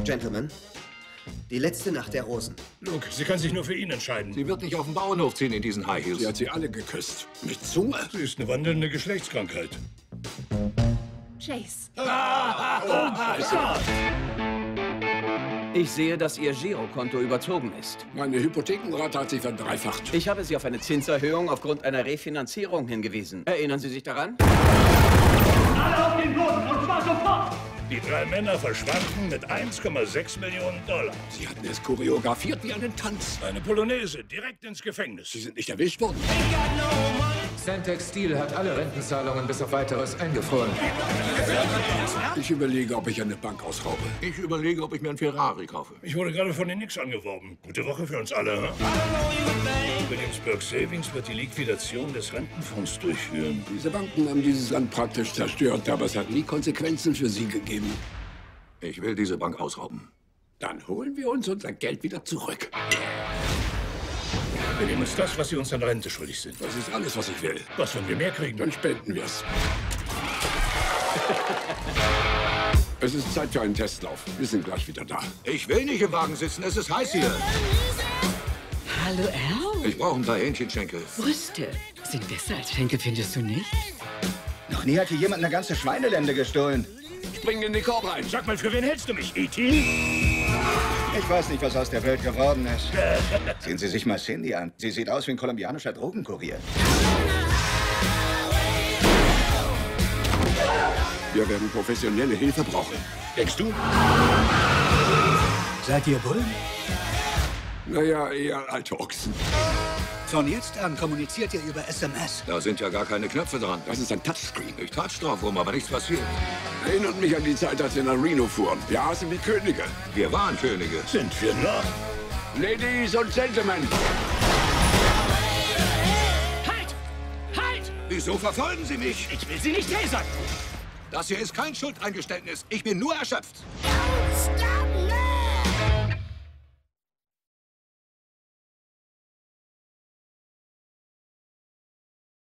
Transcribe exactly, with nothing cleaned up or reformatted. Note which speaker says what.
Speaker 1: Gentlemen, die letzte Nacht der Rosen.
Speaker 2: Luke, sie kann sich nur für ihn entscheiden.
Speaker 3: Sie wird nicht auf den Bauernhof ziehen in diesen High Heels.
Speaker 4: Sie hat sie alle geküsst. Mit Zunge.
Speaker 2: Sie ist eine wandelnde Geschlechtskrankheit.
Speaker 5: Chase.
Speaker 6: Ich sehe, dass Ihr Girokonto überzogen ist.
Speaker 4: Meine Hypothekenrate hat sich verdreifacht.
Speaker 6: Ich habe Sie auf eine Zinserhöhung aufgrund einer Refinanzierung hingewiesen. Erinnern Sie sich daran?
Speaker 7: Alle auf den Boden, und zwar sofort!
Speaker 2: Die drei Männer verschwanden mit eins Komma sechs Millionen Dollar.
Speaker 4: Sie hatten es choreografiert wie einen Tanz.
Speaker 2: Eine Polonaise, direkt ins Gefängnis.
Speaker 4: Sie sind nicht erwischt worden.
Speaker 8: Centex Steel hat alle Rentenzahlungen bis auf Weiteres eingefroren.
Speaker 4: Ich überlege, ob ich eine Bank ausraube.
Speaker 3: Ich überlege, ob ich mir einen Ferrari kaufe.
Speaker 2: Ich wurde gerade von den Knicks angeworben. Gute Woche für uns alle, hm? Williamsburg Savings wird die Liquidation des Rentenfonds durchführen.
Speaker 4: Diese Banken haben dieses Land praktisch zerstört, aber es hat nie Konsequenzen für sie gegeben.
Speaker 3: Ich will diese Bank ausrauben.
Speaker 4: Dann holen wir uns unser Geld wieder zurück.
Speaker 2: Wir nehmen uns das, was Sie uns an Rente schuldig sind.
Speaker 4: Das ist alles, was ich will.
Speaker 2: Was, wenn wir mehr kriegen?
Speaker 4: Dann spenden wir es. Es ist Zeit für einen Testlauf. Wir sind gleich wieder da.
Speaker 3: Ich will nicht im Wagen sitzen, es ist heiß hier.
Speaker 5: Hallo, Al?
Speaker 3: Ich brauche ein paar Hähnchenschenkel.
Speaker 5: Brüste sind besser als Schenkel, findest du nicht?
Speaker 9: Noch nie hat hier jemand eine ganze Schweinelende gestohlen.
Speaker 4: Spring in den Korb rein.
Speaker 2: Sag mal, für wen hältst du mich, E T?
Speaker 9: Ich weiß nicht, was aus der Welt geworden ist. Sehen Sie sich mal Cindy an. Sie sieht aus wie ein kolumbianischer Drogenkurier.
Speaker 4: Wir werden professionelle Hilfe brauchen.
Speaker 2: Denkst du?
Speaker 9: Seid ihr Bullen?
Speaker 4: Naja, eher alte Ochsen.
Speaker 9: Von jetzt an kommuniziert ihr über S M S.
Speaker 3: Da sind ja gar keine Knöpfe dran.
Speaker 4: Das ist ein Touchscreen.
Speaker 3: Ich touch drauf rum, aber nichts passiert.
Speaker 4: Erinnert mich an die Zeit, als wir nach Reno fuhren. Wir aßen wie Könige.
Speaker 3: Wir waren Könige.
Speaker 2: Sind wir noch?
Speaker 4: Ladies und Gentlemen.
Speaker 7: Halt! Halt!
Speaker 3: Wieso verfolgen Sie mich?
Speaker 7: Ich will Sie nicht tasern!
Speaker 3: Das hier ist kein Schuldeingeständnis. Ich bin nur erschöpft.
Speaker 5: Stop!